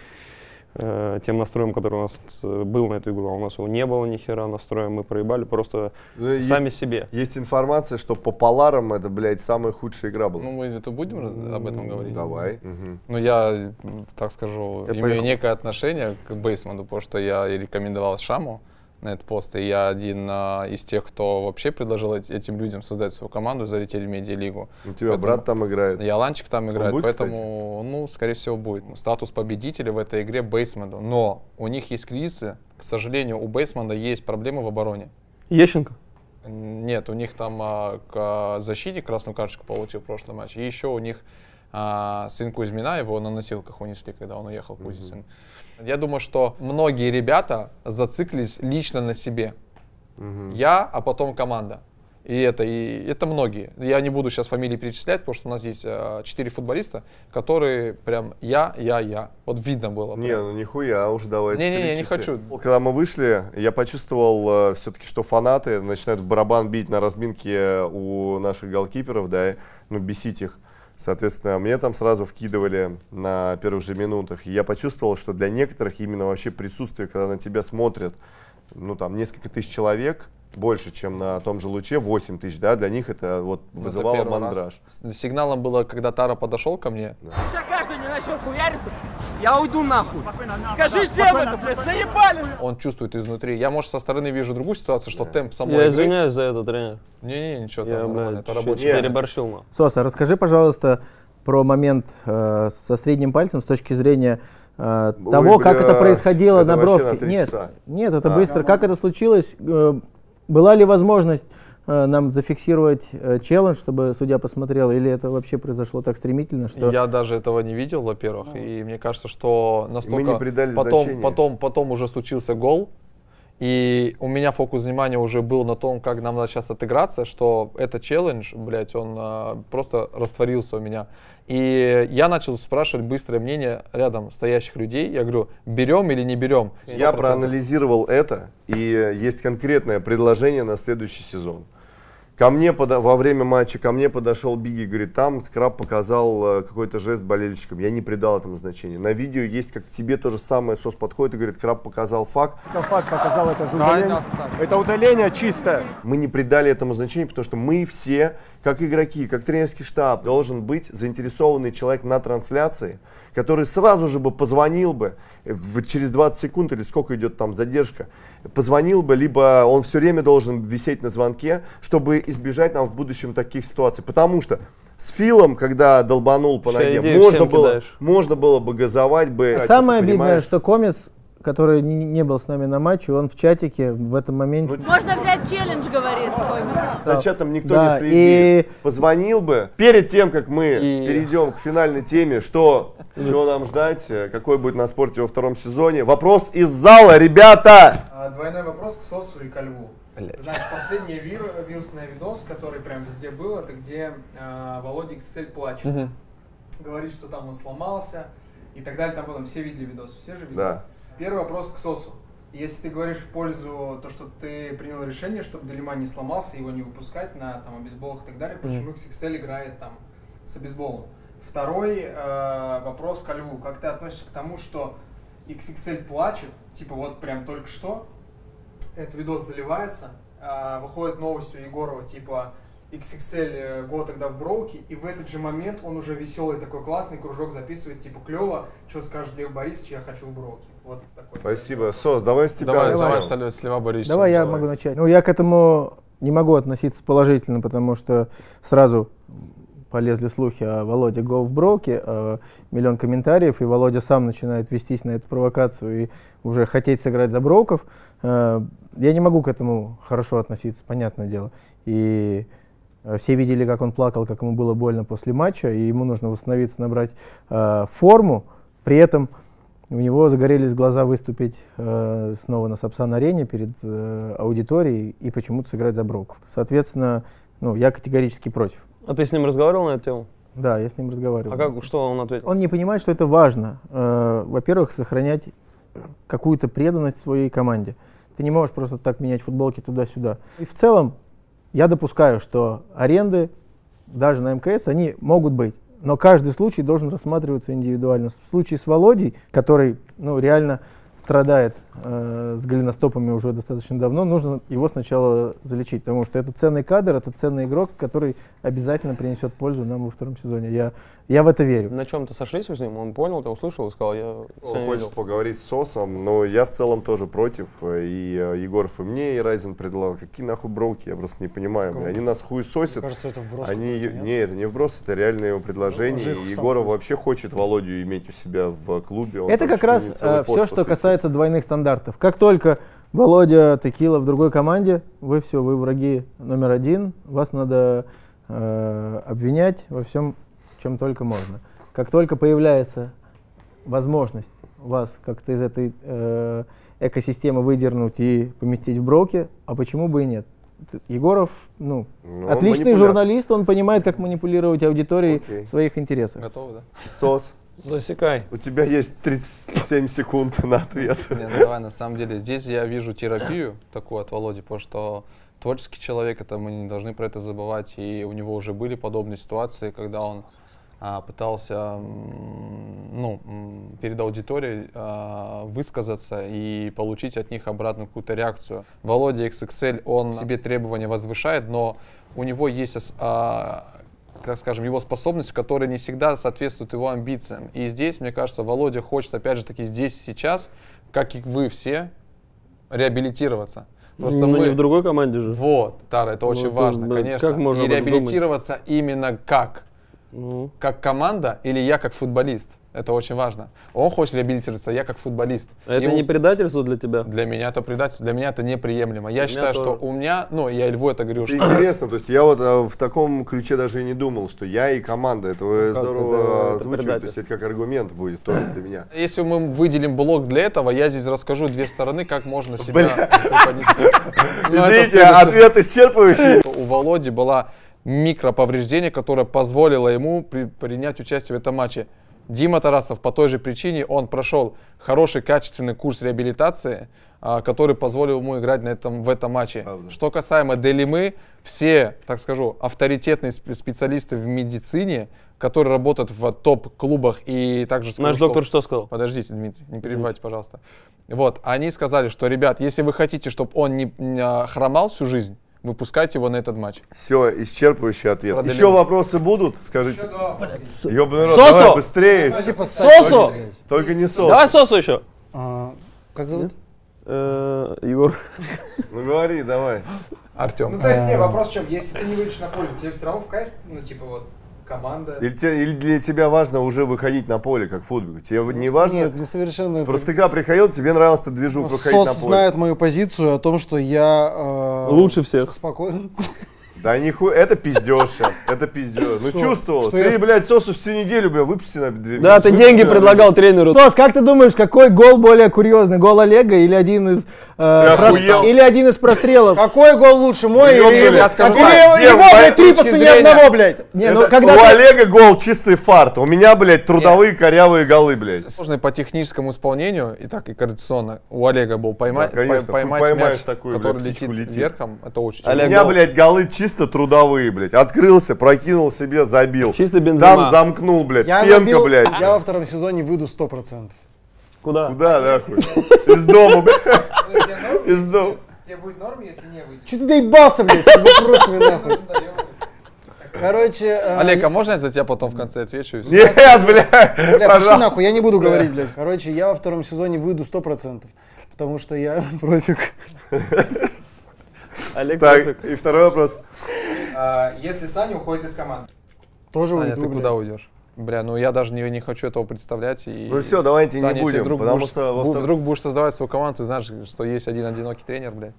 тем настроем, который у нас был на эту игру. А у нас его не было ни хера настроя, мы проебали просто Есть- сами себе. Есть информация, что по поларам это, блядь, самая худшая игра была. Ну, мы это будем об этом говорить? Давай. Мгм. Ну, я, так скажу, Я имею поехал. некое отношение к Бейсменту, потому что я и рекомендовал Шаму на этот пост, и я один из тех, кто вообще предложил этим людям создать свою команду, залетели в медиалигу. У тебя Поэтому- брат там играет. И Аланчик там играет, будет, поэтому, ну, скорее всего, будет. Статус победителя в этой игре Бейсмента. Но у них есть кризисы. К сожалению, у Бейсмента есть проблемы в обороне. Ещенко? Нет, у них там защитник красную карточку получил в прошлом матче. И еще у них сын Кузьмина, его на носилках унесли, когда он уехал, Кузин. Я думаю, что многие ребята зациклились лично на себе. Я, а потом команда. И это многие. Я не буду сейчас фамилии перечислять, потому что у нас есть 4 футболиста, которые прям я. Вот видно было. Не, прям. ну нихуя, уж давай. Не-не-не, я не хочу. Когда мы вышли, я почувствовал все-таки, что фанаты начинают в барабан бить на разминке у наших голкиперов, да, ну бесить их. Соответственно, мне там сразу вкидывали на первых же минутах. И я почувствовал, что для некоторых именно вообще присутствие, когда на тебя смотрят, ну там несколько тысяч человек, больше, чем на том же Луче, 8 тысяч, да, для них это вот Это вызывало первый мандраж. раз. Сигналом было, когда Тара подошел ко мне. Сейчас каждый мне начнет хуяриться, я уйду нахуй. Скажи всем это, блядь, заебали! Он чувствует изнутри. Я, может, со стороны вижу другую ситуацию, что темп самой Я игры- извиняюсь за это, тренер. Не-не, ничего, Я, там нормально, блядь, это чуть рабочий. Нет. переборщил. нахуй. Соса, расскажи, пожалуйста, про момент со средним пальцем с точки зрения того, как это бля, происходило это на вообще бровке. на 3 Нет, часа. нет, это быстро. Как это случилось? Была ли возможность нам зафиксировать челлендж, чтобы судья посмотрел, или это вообще произошло так стремительно, что... Я даже этого не видел, во-первых, и мне кажется, что настолько... не придали значения. потом уже случился гол, и у меня фокус внимания уже был на том, как нам надо сейчас отыграться, что этот челлендж, блядь, он просто растворился у меня. И я начал спрашивать быстрое мнение рядом стоящих людей. Я говорю, берем или не берем? Я 100%. проанализировал это, и есть конкретное предложение на следующий сезон. Ко мне во время матча ко мне подошел Биги, говорит, там Краб показал какой-то жест болельщикам. Я не придал этому значения. На видео есть, как к тебе то же самое, Сос подходит и говорит, Краб показал факт. Факт показал, это же удаление. Это удаление чистое. Мы не придали этому значения, потому что мы все, как игроки, как тренерский штаб, должен быть заинтересованный человек на трансляции, который сразу же бы позвонил бы через 20 секунд или сколько идет там задержка, позвонил бы, либо он все время должен висеть на звонке, чтобы избежать нам в будущем таких ситуаций. Потому что с Филом, когда долбанул по Вся ноге, идея можно всем было, кидаешь. можно было бы газовать бы. Самое ты обидное, понимаешь? что Комец который не был с нами на матче, он в чатике в этом моменте... Можно взять челлендж, говорит Комис. За чатом никто Да, не следит. и- Позвонил бы. Перед тем, как мы перейдем к финальной теме, чего нам ждать, какой будет на спорте во втором сезоне. Вопрос из зала, ребята! Двойной вопрос к Сосу и ко Льву. Значит, последний вирусный видос, который прям везде был, это где Володя XXL плачет. Говорит, что там он сломался и так далее. Там потом все видели видос, все же видели. Да. Первый вопрос к Сосу. Если ты говоришь в пользу то, что ты принял решение, чтобы Делиман не сломался, его не выпускать на там, обезболах и так далее, почему XXL играет там с обезболом? Второй вопрос ко Льву. Как ты относишься к тому, что XXL плачет, типа вот прям только что, этот видос заливается, выходит новость у Егорова, типа XXL год тогда в броуке, и в этот же момент он уже веселый такой классный кружок записывает, типа клево, что скажет Лев Борисович, я хочу в броуке. Вот такой. Спасибо. Сос, давай с тебя Давай начнем. с Льва Борисовича. Давай я могу начать. Ну, я к этому не могу относиться положительно, потому что сразу полезли слухи о Володе Go в броуке, миллион комментариев, и Володя сам начинает вестись на эту провокацию и уже хотеть сыграть за броуков. Я не могу к этому хорошо относиться, понятное дело. И все видели, как он плакал, как ему было больно после матча, и ему нужно восстановиться, набрать форму. При этом у него загорелись глаза выступить снова на Сапсан-арене перед аудиторией и почему-то сыграть за броуков. Соответственно, ну, я категорически против. А ты с ним разговаривал на эту тему? Да, я с ним разговаривал. А что он ответил? Он не понимает, что это важно. Во-первых, сохранять какую-то преданность своей команде. Ты не можешь просто так менять футболки туда-сюда. И в целом, я допускаю, что аренды, даже на МКС, они могут быть. Но каждый случай должен рассматриваться индивидуально. В случае с Володей, который реально страдает с голеностопами уже достаточно давно, нужно его сначала залечить, потому что это ценный кадр, это ценный игрок, который обязательно принесет пользу нам во втором сезоне. Я в это верю. На чем-то сошлись с ним? Он понял, ты услышал и сказал, я Хочется поговорить с Сосом, но я в целом тоже против. И Егоров и мне, и Райзен предлагал, какие нахуй броуки, я просто не понимаю. Они нас хуесосят. Кажется, это вброс. Не, это не вброс, это реальное его предложение. И Егоров вообще хочет Володю иметь у себя в клубе. Он это там как раз все, что касается двойных стандартов. Как только Володя Текила в другой команде, вы враги номер один, вас надо обвинять во всем, чем только можно. Как только появляется возможность вас как-то из этой экосистемы выдернуть и поместить в броуки, а почему бы и нет? Егоров, отличный журналист, он понимает, как манипулировать аудиторией в своих интересах. Готовы, да? Сос, засекай. у тебя есть 37 секунд на ответ. Давай, на самом деле, здесь я вижу терапию такую от Володи, потому что творческий человек, это мы не должны про это забывать, и у него уже были подобные ситуации, когда он пытался перед аудиторией высказаться и получить от них обратную какую-то реакцию. Володя XXL, он себе требования возвышает, но у него есть, как скажем, его способности, которые не всегда соответствуют его амбициям. И здесь, мне кажется, Володя хочет, опять же таки, здесь и сейчас, как и вы все, реабилитироваться. Просто мы не в другой команде же. Вот, Тара, это очень важно, конечно. Как можно и реабилитироваться именно как? Как команда или я как футболист? Это очень важно. Он хочет реабилитироваться, я как футболист. Это не предательство для тебя? Для меня это предательство, для меня это неприемлемо. Я считаю, что у меня, я Льву это говорю, что... Интересно, то есть я вот в таком ключе даже и не думал, что я и команда, это вы здорово озвучиваете, то есть это как аргумент будет тоже для меня. Если мы выделим блок для этого, я здесь расскажу две стороны, как можно себя понести. Извините, ответ исчерпывающий. У Володи была микроповреждение, которое позволило ему принять участие в этом матче. Дима Тарасов по той же причине, он прошел хороший качественный курс реабилитации, который позволил ему играть в этом матче. Правда. Что касаемо Делимы, все, так скажу, авторитетные специалисты в медицине, которые работают в топ-клубах и также... Наш доктор что сказал? Подождите, Дмитрий, не перебивайте, пожалуйста. Вот, они сказали, что, ребят, если вы хотите, чтобы он не хромал всю жизнь, выпускайте его на этот матч. Все, исчерпывающий ответ. Продлим. Еще вопросы будут? Скажите. Ёбаный рот, Сосу! давай быстрее. Сосу! Только не Сосу. Давай Сосу еще. Как зовут? Егор. Ну говори, давай. Артем. То есть, вопрос в чем? Если ты не выйдешь на поле, тебе все равно в кайф, команда. Или для тебя важно уже выходить на поле, как в футболе? Тебе не важно? Нет, мне совершенно... Просто ты когда приходил, тебе нравилось этот движух выходить на СОС поле. знает мою позицию о том, что я... Лучше всех. Спокойно. Да нихуя, это пиздеж сейчас, это пиздеж. Ну чувствовал, ты, блядь, Сосу всю неделю, бля, выпусти на 2 минуты. Да, ты деньги предлагал тренеру. Сос, как ты думаешь, какой гол более курьезный? Гол Олега или один из прострелов? Какой гол лучше, мой или его? Или его, блядь, 3 по цене одного, блядь. Не, ну, У когда Олега гол чистый фарт, у меня, блядь, трудовые корявые голы, блядь. Сложно по техническому исполнению, и так и координационно. У Олега был поймать, Да, конечно, поймать поймаешь мяч, такую, который блядь, птичку летит летит. верхом, это очень У Олег меня, гол. блядь, голы чисто трудовые, блядь. Открылся, прокинул себе, забил. Чисто Бензема. Там замкнул, блядь. Я Пенка, забил, блядь. я во втором сезоне выйду 100%. Куда? Куда, нахуй? Из дома, блядь. Из дома. Тебе будет норм, если не выйдешь? Че ты доебался, блядь, с вопросами, нахуй? Короче... Олег, а можно я за тебя потом в конце отвечу? Нет, блядь, Бля, пошли пожалуйста. нахуй, я не буду говорить, блядь. Короче, я во втором сезоне выйду 100%, потому что я профик. Олег Так, Профик. и второй вопрос. Если Саня уходит из команды. Тоже Саня, уйду, ты блядь. куда уйдешь? Бля, ну я даже не хочу этого представлять. И Ну все, давайте Саня, не если будем, вдруг потому будешь- что во втор- вдруг будешь создавать свою команду, ты знаешь, что есть один одинокий тренер, блядь.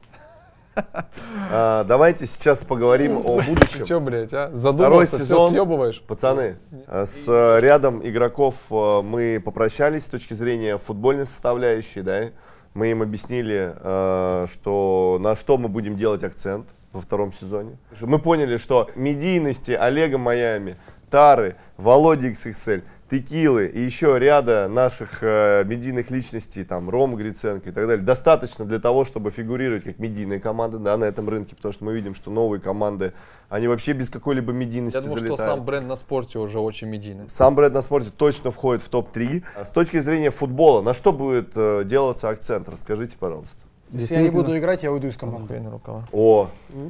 давайте сейчас поговорим о Ты будущем. чё, блядь, а? Второй Задумался, все сезон. съебываешь? Пацаны, с рядом игроков мы попрощались с точки зрения футбольной составляющей, да? Мы им объяснили, что на что мы будем делать акцент во втором сезоне. Мы поняли, что медийности Олега Майами, Тары, Володи XXL, Текилы и еще ряда наших медийных личностей, там, Рома Гриценко и так далее, достаточно для того, чтобы фигурировать как медийные команды, да, на этом рынке, потому что мы видим, что новые команды, они вообще без какой-либо медийности Я думаю, залетают. что сам бренд на спорте уже очень медийный. Сам бренд на спорте точно входит в топ-3. С точки зрения футбола, на что будет делаться акцент? Расскажите, пожалуйста. Если я не буду играть, я уйду из команды. Охуенный рукава. О,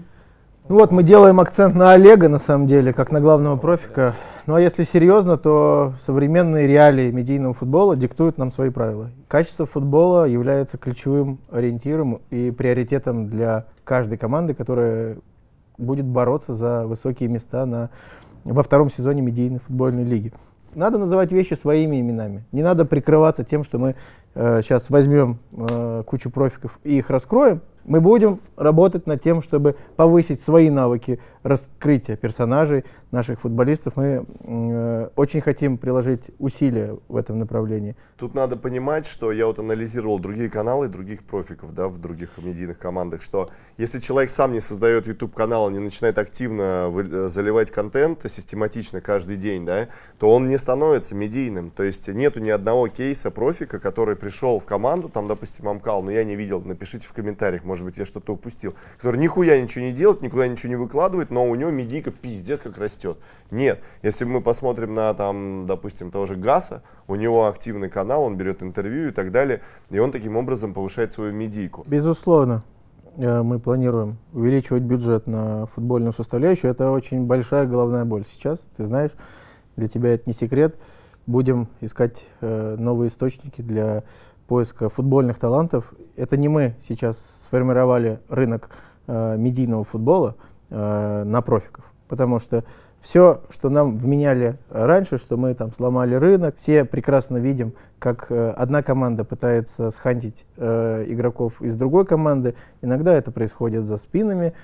Ну вот мы делаем акцент на Олега, на самом деле, как на главного профика. Ну а если серьезно, то современные реалии медийного футбола диктуют нам свои правила. Качество футбола является ключевым ориентиром и приоритетом для каждой команды, которая будет бороться за высокие места во втором сезоне медийной футбольной лиги. Надо называть вещи своими именами. Не надо прикрываться тем, что мы сейчас возьмем кучу профиков и их раскроем. Мы будем работать над тем, чтобы повысить свои навыки раскрытия персонажей наших футболистов. Мы очень хотим приложить усилия в этом направлении. тут надо понимать, что я вот анализировал другие каналы, других профиков, да, в других медийных командах, что если человек сам не создает YouTube-канал, не начинает активно заливать контент систематично каждый день, да, то он не становится медийным. То есть нету ни одного кейса профика, который пришел в команду, там, допустим, Амкал, но я не видел, напишите в комментариях, может быть, я что-то упустил, который нихуя ничего не делает, никуда ничего не выкладывает, но у него медийка пиздец как растет. Нет, если мы посмотрим на, там, допустим, того же Гаса, у него активный канал, он берет интервью и так далее, и он таким образом повышает свою медийку. Безусловно, мы планируем увеличивать бюджет на футбольную составляющую. Это очень большая головная боль сейчас, ты знаешь, для тебя это не секрет. Будем искать новые источники для поиска футбольных талантов. Это не мы сейчас сформировали рынок медийного футбола на профиков, потому что все, что нам вменяли раньше, что мы там сломали рынок, все прекрасно видим, как одна команда пытается схантить игроков из другой команды. Иногда это происходит за спинами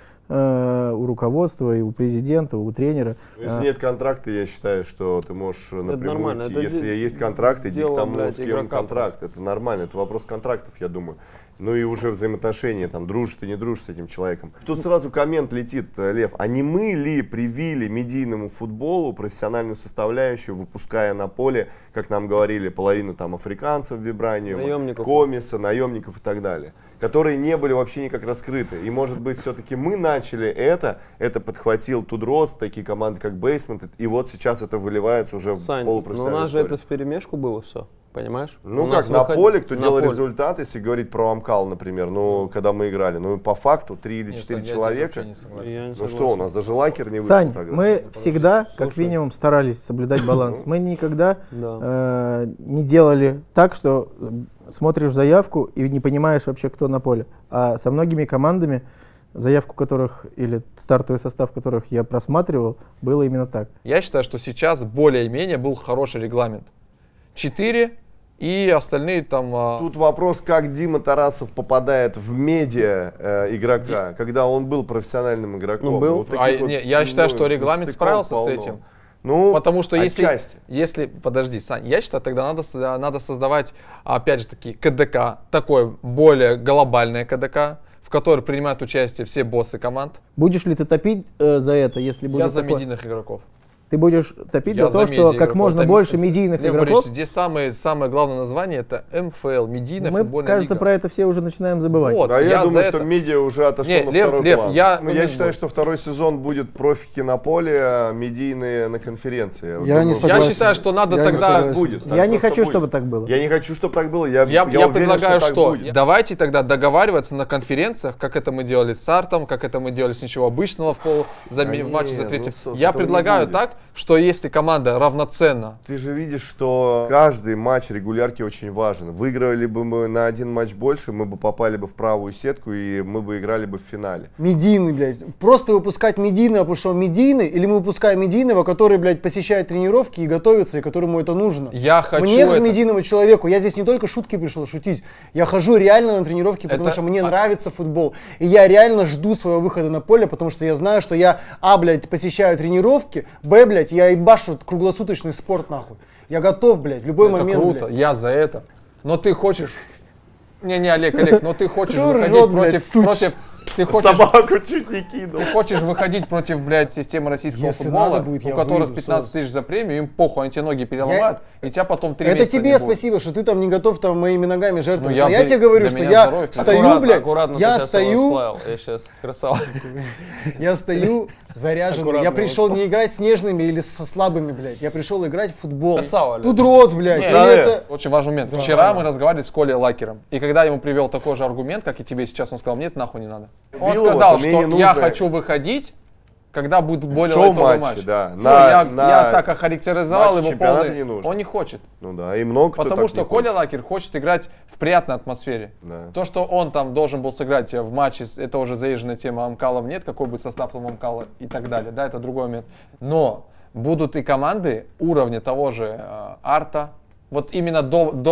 у руководства, и у президента, у тренера. Если нет контракта, я считаю, что ты можешь напрямую нормально, идти. это Если есть контракт, иди к дело, тому, блядь, с кем игрока контракт. Это нормально, это вопрос контрактов, я думаю. Ну и уже взаимоотношения, там, дружишь ты, не дружишь с этим человеком. Тут сразу коммент летит, Лев, а не мы ли привили медийному футболу профессиональную составляющую, выпуская на поле, как нам говорили, половину там африканцев, Вибраниума, Наемников. Комиса, наемников и так далее, которые не были вообще никак раскрыты. И может быть все-таки мы начали это подхватил Тудрос, такие команды как Бейсмент, и вот сейчас это выливается уже Сань, в но у полупрофессиональную нас же историю. это вперемешку было все, понимаешь? Ну У как, нас на выходи- поле, кто на делал поле. результат, если говорить про Амкал, например, ну, когда мы играли, ну, по факту 3 или 4 человека, Я не ну согласен. что, у нас даже лакер не вышел Сань, тогда. мы всегда, как минимум, старались соблюдать баланс. Мы никогда Да. не делали так, что смотришь заявку и не понимаешь вообще, кто на поле. А со многими командами заявку которых или стартовый состав которых я просматривал, было именно так. Я считаю, что сейчас более-менее был хороший регламент. 4 и остальные там... Тут вопрос, как Дима Тарасов попадает в медиа игрока, когда он был профессиональным игроком. Ну, был. Вот таких вот, я считаю, что регламент справился с этим. Ну, потому что если, подожди, Сань, я считаю, тогда надо создавать, опять же таки, КДК, такое более глобальное КДК, в которой принимают участие все боссы команд. Будешь ли ты топить за это, если будет Я за такое? медийных игроков. Ты будешь топить за то, что как можно больше медийных игроков? Борисович, здесь самое главное название это МФЛ, медийная футбольная лига. Мы, кажется, про это все уже начинаем забывать. Вот, я думаю, что медиа уже отошло на второй план. Я считаю, что второй сезон будет профики на поле, а медийные на конференции. Я считаю, что надо тогда... Я не хочу, чтобы так было. Я не хочу, чтобы так было. Я предлагаю, что давайте тогда договариваться на конференциях, как это мы делали с Артом, как это мы делали с ничего обычного в матче за третье. Я предлагаю так, что если команда равноценна... Ты же видишь, что каждый матч регулярки очень важен. Выиграли бы мы на один матч больше, мы бы попали бы в правую сетку и мы бы играли бы в финале. Медийный, блядь. Просто выпускать медийного, потому что он медийный, или мы выпускаем медийного, который, блядь, посещает тренировки и готовится, и которому это нужно. Я хочу Мне, как медийному человеку, я здесь не только шутки пришел шутить, я хожу реально на тренировки, потому что мне нравится футбол. И я реально жду своего выхода на поле, потому что я знаю, что я, блядь, посещаю тренировки, блядь, я ебашу круглосуточный спорт, нахуй. Я готов, блядь, в любой момент. Это круто, блядь. Я за это. Но ты хочешь... Олег, но ты хочешь выходить против... Ты хочешь, собаку чуть не кинул. Ты хочешь выходить против, блядь, системы российского футбола, у которых 15 тысяч за премию, им похуй, они тебе ноги переломают, и тебя потом 3 месяца Это тебе спасибо, что ты там не готов там моими ногами жертвовать. Ну, я тебе говорю, что я стою, блядь, я стою... Я сейчас красава. Я стою заряженный. Я пришел не играть с нежными или со слабыми, блядь. Я пришел играть в футбол. Тут роц, блядь. Очень важный момент. Вчера мы разговаривали с Колей Лакером, и когда я ему привел такой же аргумент, как и тебе сейчас, он сказал, мне это нахуй не надо. Он сказал, что я хочу выходить, когда будет более лайтовый матч. Да. Я так охарактеризовал его полный. Он не хочет. Ну да, и много кто Потому что Коля Лакер хочет играть в приятной атмосфере. Да. То, что он там должен был сыграть в матче, это уже заезженная тема. Амкалов нет, какой будет состав там Амкала и так далее. Да, это другой момент. Но будут и команды уровня того же Арта. Вот именно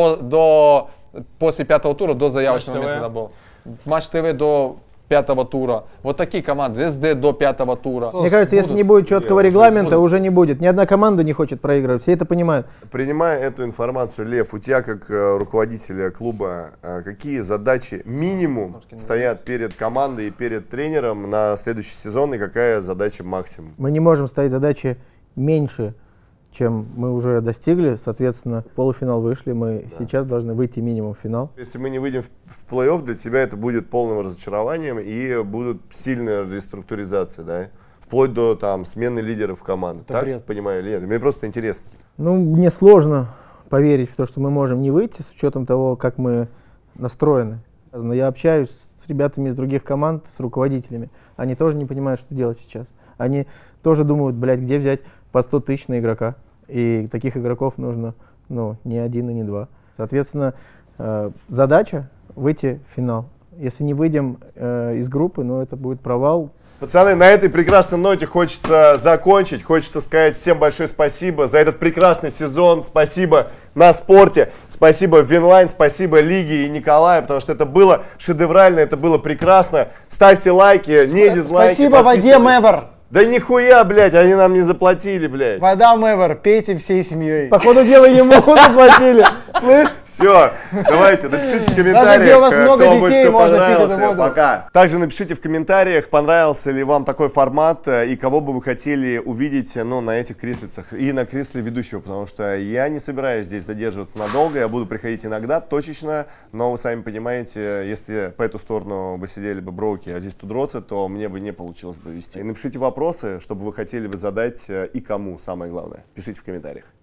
после 5-го тура, до заявочного момента, когда был. Матч ТВ до 5-го тура. Вот такие команды. СД до 5-го тура. Мне кажется, если не будет четкого регламента, уже не будет. Ни одна команда не хочет проигрывать. Все это понимают. Принимая эту информацию, Лев, у тебя как руководителя клуба, какие задачи минимум стоят перед командой и перед тренером на следующий сезон, и какая задача максимум? Мы не можем ставить задачи меньше, чем мы уже достигли. Соответственно, в полуфинал вышли, мы сейчас должны выйти минимум в финал. Если мы не выйдем в плей-офф, для тебя это будет полным разочарованием и будут сильная реструктуризация, да? Вплоть до там смены лидеров команды. Это так бред. Понимаю или нет? Мне просто интересно. Ну, мне сложно поверить в то, что мы можем не выйти, с учетом того, как мы настроены. Но я общаюсь с ребятами из других команд, с руководителями. Они тоже не понимают, что делать сейчас. Они тоже думают, блядь, где взять по 100 тысяч на игрока. И таких игроков нужно, не один и не два. Соответственно, задача выйти в финал. Если не выйдем из группы, это будет провал. Пацаны, на этой прекрасной ноте хочется закончить. Хочется сказать всем большое спасибо за этот прекрасный сезон. Спасибо на спорте. Спасибо Винлайн, спасибо Лиге и Николаю, потому что это было шедеврально, это было прекрасно. Ставьте лайки, не дизлайки. Спасибо воде Мэвер. Да нихуя, блядь, они нам не заплатили, блядь. Вода Мэвер, пейте всей семьей. Походу дела ему заплатили. Слышь? Все, давайте, напишите в комментариях, даже где у вас много кто детей, больше можно пить эту понравился. воду. Пока. Также напишите в комментариях, понравился ли вам такой формат и кого бы вы хотели увидеть на этих креслицах и на кресле ведущего, потому что я не собираюсь здесь задерживаться надолго, я буду приходить иногда, точечно, но вы сами понимаете, если по эту сторону бы сидели бы броуки, а здесь тудроцы, то мне бы не получилось бы вести. И напишите вопросы, чтобы вы хотели бы задать и кому, самое главное. Пишите в комментариях.